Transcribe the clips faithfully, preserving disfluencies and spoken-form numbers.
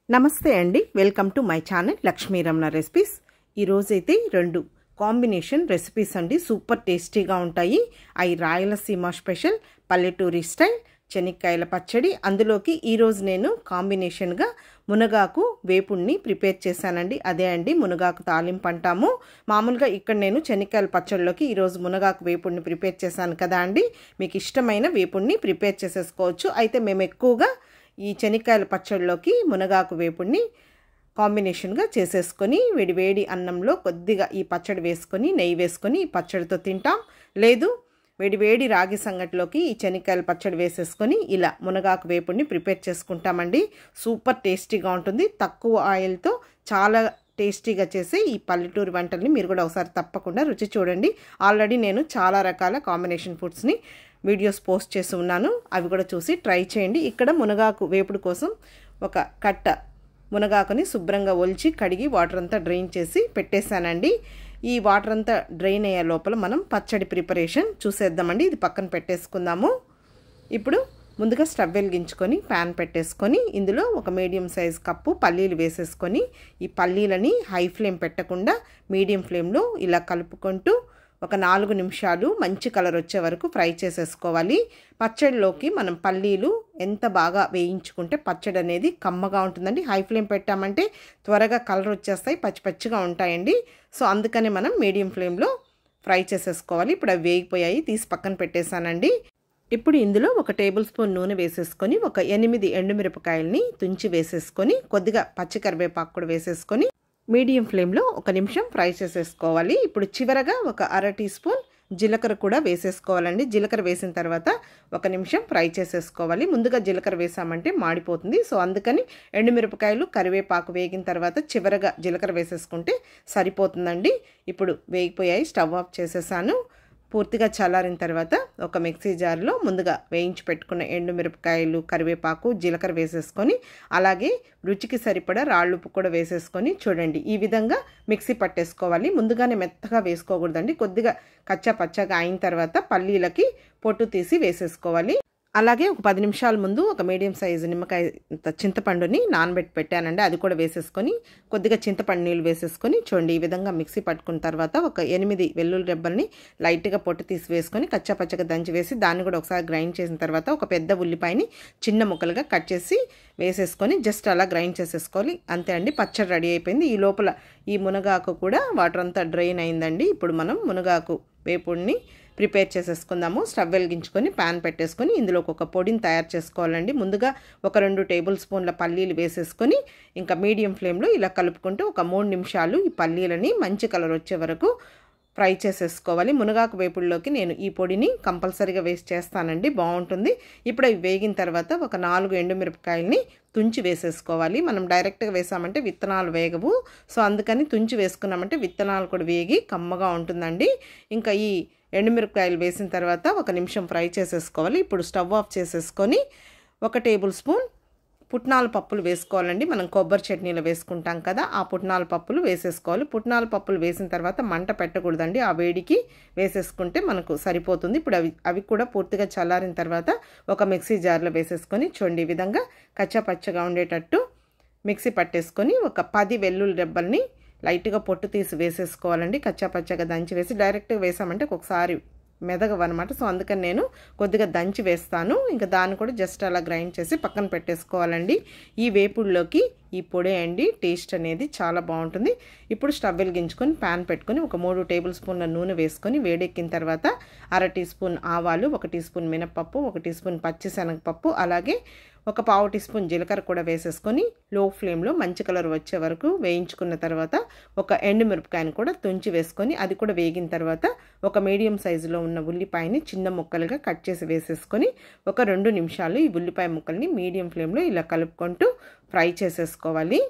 నమస్తే అండి, welcome to my channel Lakshmi Ramana recipes. ఈరోజైతే రెండు కాంబినేషన్ రెసిపీస్ అండి, సూపర్ టేస్టీగా ఉంటాయి. అవి రాయలసీమ స్పెషల్ పల్లెటూరి స్టైల్ చెనిక్కాయల పచ్చడి. అందులోకి ఈరోజు నేను కాంబినేషన్గా మునగాకు వేపుడిని ప్రిపేర్ చేశానండి. అదే అండి మునగాకు తాలింపు అంటాము. మామూలుగా ఇక్కడ నేను చెనిక్కాయల పచ్చడిలోకి ఈరోజు మునగాకు వేపుడిని ప్రిపేర్ చేశాను కదా అండి. మీకు ఇష్టమైన వేపుడిని ప్రిపేర్ చేసేసుకోవచ్చు. అయితే మేము ఎక్కువగా ఈ చెనిక్కాయల పచ్చడిలోకి మునగాకు వేపుడిని కాంబినేషన్గా చేసేసుకొని వేడి వేడి అన్నంలో కొద్దిగా ఈ పచ్చడి వేసుకొని నెయ్యి వేసుకొని ఈ పచ్చడితో తింటాం. లేదు వేడి వేడి రాగి సంగటిలోకి ఈ చెనిక్కాయల పచ్చడి వేసేసుకొని ఇలా మునగాకు వేపుడిని ప్రిపేర్ చేసుకుంటామండి. సూపర్ టేస్టీగా ఉంటుంది. తక్కువ ఆయిల్తో చాలా టేస్టీగా చేసే ఈ పల్లెటూరు వంటల్ని మీరు కూడా ఒకసారి తప్పకుండా రుచి చూడండి. ఆల్రెడీ నేను చాలా రకాల కాంబినేషన్ ఫుడ్స్ని వీడియోస్ పోస్ట్ చేసి ఉన్నాను, అవి కూడా చూసి ట్రై చేయండి. ఇక్కడ మునగాకు వేపుడు కోసం ఒక కట్ట మునగాకుని శుభ్రంగా ఒలిచి కడిగి వాటర్ అంతా డ్రైన్ చేసి పెట్టేశానండి. ఈ వాటర్ అంతా డ్రైన్ అయ్యే లోపల మనం పచ్చడి ప్రిపరేషన్ చూసేద్దామండి. ఇది పక్కన పెట్టేసుకుందాము. ఇప్పుడు ముందుగా స్టవ్ వెలిగించుకొని ప్యాన్ పెట్టేసుకొని ఇందులో ఒక మీడియం సైజ్ కప్పు పల్లీలు వేసేసుకొని ఈ పల్లీలని హై ఫ్లేమ్ పెట్టకుండా మీడియం ఫ్లేమ్లో ఇలా కలుపుకుంటూ ఒక నాలుగు నిమిషాలు మంచి కలర్ వచ్చే వరకు ఫ్రై చేసేసుకోవాలి. పచ్చడిలోకి మనం పల్లీలు ఎంత బాగా వేయించుకుంటే పచ్చడి అనేది కమ్మగా ఉంటుందండి. హై ఫ్లేమ్ పెట్టామంటే త్వరగా కలర్ వచ్చేస్తాయి, పచ్చి పచ్చిగా ఉంటాయండి. సో అందుకని మనం మీడియం ఫ్లేమ్లో ఫ్రై చేసేసుకోవాలి. ఇప్పుడు అవి వేగిపోయాయి, తీసి పక్కన పెట్టేశానండి. ఇప్పుడు ఇందులో ఒక టేబుల్ స్పూన్ నూనె వేసేసుకొని ఒక ఎనిమిది ఎండుమిరపకాయలని తుంచి వేసేసుకొని కొద్దిగా పచ్చి కరివేపాకు కూడా వేసేసుకొని మీడియం ఫ్లేమ్లో ఒక నిమిషం ఫ్రై చేసేసుకోవాలి. ఇప్పుడు చివరగా ఒక అర టీ స్పూన్ జీలకర్ర కూడా వేసేసుకోవాలండి. జీలకర్ర వేసిన తర్వాత ఒక నిమిషం ఫ్రై చేసేసుకోవాలి. ముందుగా జీలకర్ర వేసామంటే మాడిపోతుంది. సో అందుకని ఎండుమిరపకాయలు కరివేపాకు వేగిన తర్వాత చివరగా జీలకర్ర వేసేసుకుంటే సరిపోతుందండి. ఇప్పుడు వేగిపోయాయి, స్టవ్ ఆఫ్ చేసేసాను. పూర్తిగా చల్లారిన తర్వాత ఒక మిక్సీ జార్లో ముందుగా వేయించి పెట్టుకున్న ఎండుమిరపకాయలు కరివేపాకు జీలకర్ర వేసేసుకొని అలాగే రుచికి సరిపడా రాళ్ళుప్పు కూడా వేసేసుకొని చూడండి ఈ విధంగా మిక్సీ పట్టేసుకోవాలి. ముందుగానే మెత్తగా వేసుకోకూడదండి. కొద్దిగా కచ్చా పచ్చగా అయిన తర్వాత పల్లీలకి పొట్టు తీసి వేసేసుకోవాలి. అలాగే ఒక పది నిమిషాల ముందు ఒక మీడియం సైజు నిమ్మకాయ చింతపండుని నానబెట్టి పెట్టానండి, అది కూడా వేసేసుకొని కొద్దిగా చింతపండు నీళ్ళు వేసేసుకొని చూడండి ఈ విధంగా మిక్సీ పట్టుకున్న తర్వాత ఒక ఎనిమిది వెల్లుల్లి రెబ్బల్ని లైట్గా పొట్టు తీసి వేసుకొని కచ్చా పచ్చగా దంచి వేసి దాన్ని కూడా ఒకసారి గ్రైండ్ చేసిన తర్వాత ఒక పెద్ద ఉల్లిపాయని చిన్న ముక్కలుగా కట్ చేసి వేసేసుకొని జస్ట్ అలా గ్రైండ్ చేసేసుకోవాలి. అంతే అండి, పచ్చడి రెడీ అయిపోయింది. ఈ లోపల ఈ మునగాకు కూడా వాటర్ అంతా డ్రైన్ అయిందండి. ఇప్పుడు మనం మునగాకు వేపుడిని ప్రిపేర్ చేసేసుకుందాము. స్టవ్ వెలిగించుకొని ప్యాన్ పెట్టేసుకొని ఇందులోకి ఒక పొడిని తయారు చేసుకోవాలండి. ముందుగా ఒక రెండు టేబుల్ స్పూన్ల పల్లీలు వేసేసుకొని ఇంకా మీడియం ఫ్లేమ్లో ఇలా కలుపుకుంటూ ఒక మూడు నిమిషాలు ఈ పల్లీలని మంచి కలర్ వచ్చే వరకు ఫ్రై చేసేసుకోవాలి. మునగాకు వేపుడులోకి నేను ఈ పొడిని కంపల్సరీగా వేసి చేస్తానండి, బాగుంటుంది. ఇప్పుడు అవి వేగిన తర్వాత ఒక నాలుగు ఎండుమిరపకాయలని తుంచి వేసేసుకోవాలి. మనం డైరెక్ట్గా వేసామంటే విత్తనాలు వేగవు, సో అందుకని తుంచి వేసుకున్నామంటే విత్తనాలు కూడా వేగి కమ్మగా ఉంటుందండి. ఇంకా ఈ ఎండుమిరపకాయలు వేసిన తర్వాత ఒక నిమిషం ఫ్రై చేసేసుకోవాలి. ఇప్పుడు స్టవ్ ఆఫ్ చేసేసుకొని ఒక టేబుల్ స్పూన్ పుట్నాల పప్పులు వేసుకోవాలండి. మనం కొబ్బరి చట్నీలో వేసుకుంటాం కదా, ఆ పుట్నాల పప్పులు వేసేసుకోవాలి. పుట్నాల పప్పులు వేసిన తర్వాత మంట పెట్టకూడదండి, ఆ వేడికి వేసేసుకుంటే మనకు సరిపోతుంది. ఇప్పుడు అవి అవి కూడా పూర్తిగా చల్లారిన తర్వాత ఒక మిక్సీ జార్లో వేసేసుకొని చూడండి ఈ విధంగా కచ్చా పచ్చగా ఉండేటట్టు మిక్సీ పట్టేసుకొని ఒక పది వెల్లుల్లి రెబ్బల్ని లైట్గా పొట్టు తీసి వేసేసుకోవాలండి. కచ్చా పచ్చగా దంచి వేసి డైరెక్ట్గా వేసామంటే ఒకసారి మెదగవన్నమాట. సో అందుకని నేను కొద్దిగా దంచి వేస్తాను. ఇంకా దాన్ని కూడా జస్ట్ అలా గ్రైండ్ చేసి పక్కన పెట్టేసుకోవాలండి. ఈ వేపుడులోకి ఈ పొడి అండి టేస్ట్ అనేది చాలా బాగుంటుంది. ఇప్పుడు స్టవ్ వెలిగించుకొని ప్యాన్ పెట్టుకొని ఒక మూడు టేబుల్ స్పూన్ల నూనె వేసుకొని వేడెక్కిన తర్వాత అర టీ స్పూన్ ఆవాలు, ఒక టీ స్పూన్ మినపప్పు, ఒక టీ స్పూన్ పచ్చిశనగపప్పు అలాగే ఒక పావు టీ స్పూన్ జీలకర్ర కూడా వేసేసుకొని లో ఫ్లేమ్లో మంచి కలర్ వచ్చే వరకు వేయించుకున్న తర్వాత ఒక ఎండుమిరపకాయని కూడా తుంచి వేసుకొని అది కూడా వేగిన తర్వాత ఒక మీడియం సైజులో ఉన్న ఉల్లిపాయని చిన్న ముక్కలుగా కట్ చేసి వేసేసుకొని ఒక రెండు నిమిషాలు ఈ ఉల్లిపాయ ముక్కల్ని మీడియం ఫ్లేమ్లో ఇలా కలుపుకుంటూ ఫ్రై చేసేసుకోవాలి.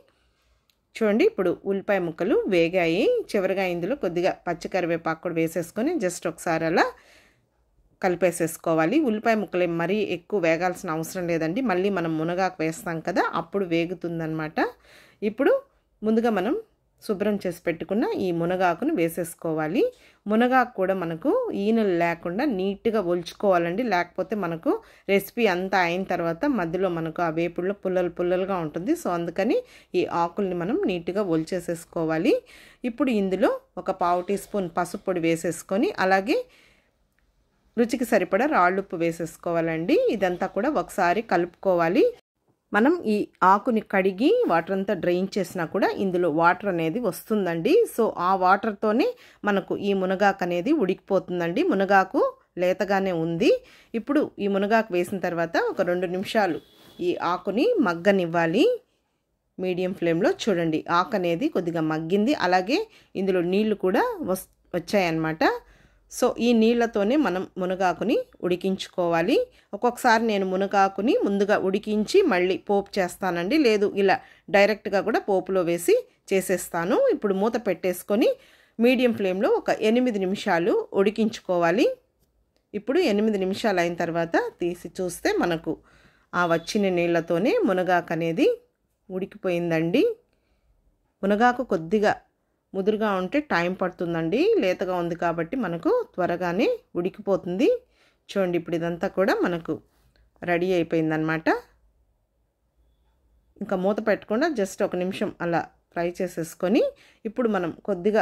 చూడండి ఇప్పుడు ఉల్లిపాయ ముక్కలు వేగాయి. చివరిగా ఇందులో కొద్దిగా పచ్చి కరివేపాకు కూడా వేసేసుకొని జస్ట్ ఒకసారి అలా కలిపేసేసుకోవాలి. ఉల్లిపాయ ముక్కలు మరీ ఎక్కువ వేగాల్సిన అవసరం లేదండి, మళ్ళీ మనం మునగాకు వేస్తాం కదా అప్పుడు వేగుతుందన్నమాట. ఇప్పుడు ముందుగా మనం శుభ్రం చేసి పెట్టుకున్న ఈ మునగాకును వేసేసుకోవాలి. మునగాకు కూడా మనకు ఈనెలు లేకుండా నీట్గా ఒలుచుకోవాలండి, లేకపోతే మనకు రెసిపీ అంతా అయిన తర్వాత మధ్యలో మనకు ఆ వేపుడులో పుల్లలు పుల్లలుగా ఉంటుంది. సో అందుకని ఈ ఆకుల్ని మనం నీట్గా ఒలిచేసేసుకోవాలి. ఇప్పుడు ఇందులో ఒక పావు టీ స్పూన్ పసుపు పొడి వేసేసుకొని అలాగే రుచికి సరిపడా రాళ్ళుప్పు వేసేసుకోవాలండి. ఇదంతా కూడా ఒకసారి కలుపుకోవాలి. మనం ఈ ఆకుని కడిగి వాటర్ అంతా డ్రైన్ చేసినా కూడా ఇందులో వాటర్ అనేది వస్తుందండి. సో ఆ వాటర్తోనే మనకు ఈ మునగాకు అనేది ఉడికిపోతుందండి. మునగాకు లేతగానే ఉంది. ఇప్పుడు ఈ మునగాకు వేసిన తర్వాత ఒక రెండు నిమిషాలు ఈ ఆకుని మగ్గనివ్వాలి మీడియం ఫ్లేమ్లో. చూడండి ఆకు అనేది కొద్దిగా మగ్గింది, అలాగే ఇందులో నీళ్లు కూడా వస్ వచ్చాయన్నమాట. సో ఈ నీళ్ళతోనే మనం మునగాకుని ఉడికించుకోవాలి. ఒక్కొక్కసారి నేను మునగాకుని ముందుగా ఉడికించి మళ్ళీ పోపు చేస్తానండి, లేదు ఇలా డైరెక్ట్గా కూడా పోపులో వేసి చేసేస్తాను. ఇప్పుడు మూత పెట్టేసుకొని మీడియం ఫ్లేమ్లో ఒక ఎనిమిది నిమిషాలు ఉడికించుకోవాలి. ఇప్పుడు ఎనిమిది నిమిషాలు అయిన తర్వాత తీసి చూస్తే మనకు ఆ వచ్చిన నీళ్ళతోనే మునగాకు అనేది ఉడికిపోయిందండి. మునగాకు కొద్దిగా ముదురుగా ఉంటే టైం పడుతుందండి, లేతగా ఉంది కాబట్టి మనకు త్వరగానే ఉడికిపోతుంది. చూడండి ఇప్పుడు ఇదంతా కూడా మనకు రెడీ అయిపోయిందనమాట. ఇంకా మూత పెట్టకుండా జస్ట్ ఒక నిమిషం అలా ఫ్రై చేసేసుకొని ఇప్పుడు మనం కొద్దిగా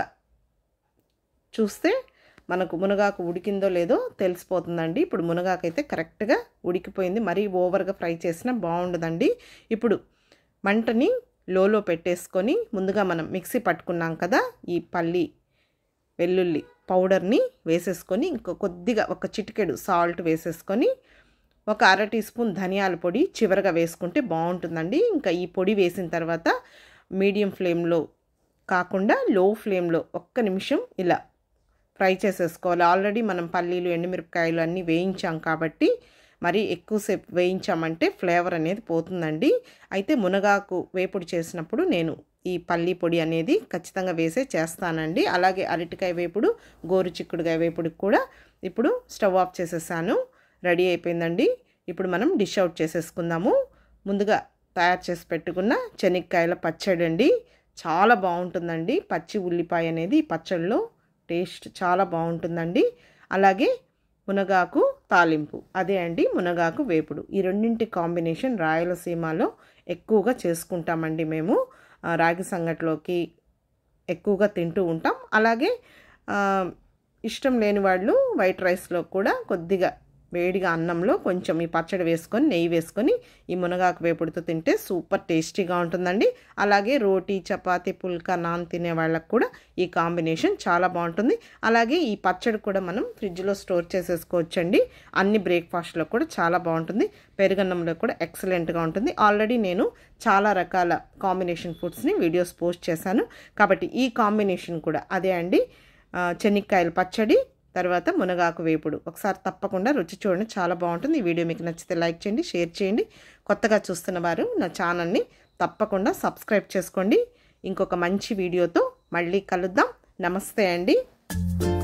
చూస్తే మనకు మునగాకు ఉడికిందో లేదో తెలిసిపోతుందండి. ఇప్పుడు మునగాకు అయితే కరెక్ట్గా ఉడికిపోయింది, మరీ ఓవర్గా ఫ్రై చేసినా బాగుండదండి. ఇప్పుడు మంటని లోలో పెట్టేసుకొని ముందుగా మనం మిక్సీ పట్టుకున్నాం కదా ఈ పల్లి వెల్లుల్లి పౌడర్ని వేసేసుకొని ఇంకో కొద్దిగా ఒక చిటికెడు సాల్ట్ వేసేసుకొని ఒక అర టీ స్పూన్ ధనియాల పొడి చివరగా వేసుకుంటే బాగుంటుందండి. ఇంకా ఈ పొడి వేసిన తర్వాత మీడియం ఫ్లేమ్లో కాకుండా లో ఫ్లేమ్లో ఒక్క నిమిషం ఇలా ఫ్రై చేసేసుకోవాలి. ఆల్రెడీ మనం పల్లీలు ఎండుమిరపకాయలు అన్నీ వేయించాం కాబట్టి మరి ఎక్కువసేపు వేయించామంటే ఫ్లేవర్ అనేది పోతుందండి. అయితే మునగాకు వేపుడు చేసినప్పుడు నేను ఈ పల్లి పొడి అనేది ఖచ్చితంగా వేసే చేస్తానండి. అలాగే అరటికాయ వేపుడు, గోరు చిక్కుడుకాయ వేపుడుకి కూడా ఇప్పుడు స్టవ్ ఆఫ్ చేసేసాను. రెడీ అయిపోయిందండి. ఇప్పుడు మనం డిష్ అవుట్ చేసేసుకుందాము. ముందుగా తయారు చేసి పెట్టుకున్న శనక్కాయల పచ్చడి అండి, చాలా బాగుంటుందండి. పచ్చి ఉల్లిపాయ అనేది పచ్చడిలో టేస్ట్ చాలా బాగుంటుందండి. అలాగే మునగాకు తాలింపు, అదే అండి మునగాకు వేపుడు. ఈ రెండింటి కాంబినేషన్ రాయలసీమలో ఎక్కువగా చేసుకుంటామండి మేము. రాగి సంగట్లోకి ఎక్కువగా తింటూ ఉంటాం. అలాగే ఇష్టం లేని వాళ్ళు వైట్ రైస్లో కూడా కొద్దిగా వేడిగా అన్నంలో కొంచెం ఈ పచ్చడి వేసుకొని నెయ్యి వేసుకొని ఈ మునగాకు వేపుడుతో తింటే సూపర్ టేస్టీగా ఉంటుందండి. అలాగే రోటీ, చపాతీ, పుల్కా, నాన్ తినే వాళ్ళకు కూడా ఈ కాంబినేషన్ చాలా బాగుంటుంది. అలాగే ఈ పచ్చడి కూడా మనం ఫ్రిడ్జ్లో స్టోర్ చేసేసుకోవచ్చండి. అన్ని బ్రేక్ఫాస్ట్లో కూడా చాలా బాగుంటుంది. పెరుగన్నంలో కూడా ఎక్సలెంట్గా ఉంటుంది. ఆల్రెడీ నేను చాలా రకాల కాంబినేషన్ ఫుడ్స్ని వీడియోస్ పోస్ట్ చేశాను కాబట్టి ఈ కాంబినేషన్ కూడా అదే అండి. శనక్కాయల పచ్చడి తర్వాత మునగాకు వేపుడు ఒకసారి తప్పకుండా రుచి చూడండి, చాలా బాగుంటుంది. ఈ వీడియో మీకు నచ్చితే లైక్ చేయండి, షేర్ చేయండి. కొత్తగా చూస్తున్న వారు నా ఛానల్ని తప్పకుండా సబ్స్క్రైబ్ చేసుకోండి. ఇంకొక మంచి వీడియోతో మళ్ళీ కలుద్దాం. నమస్తే అండి.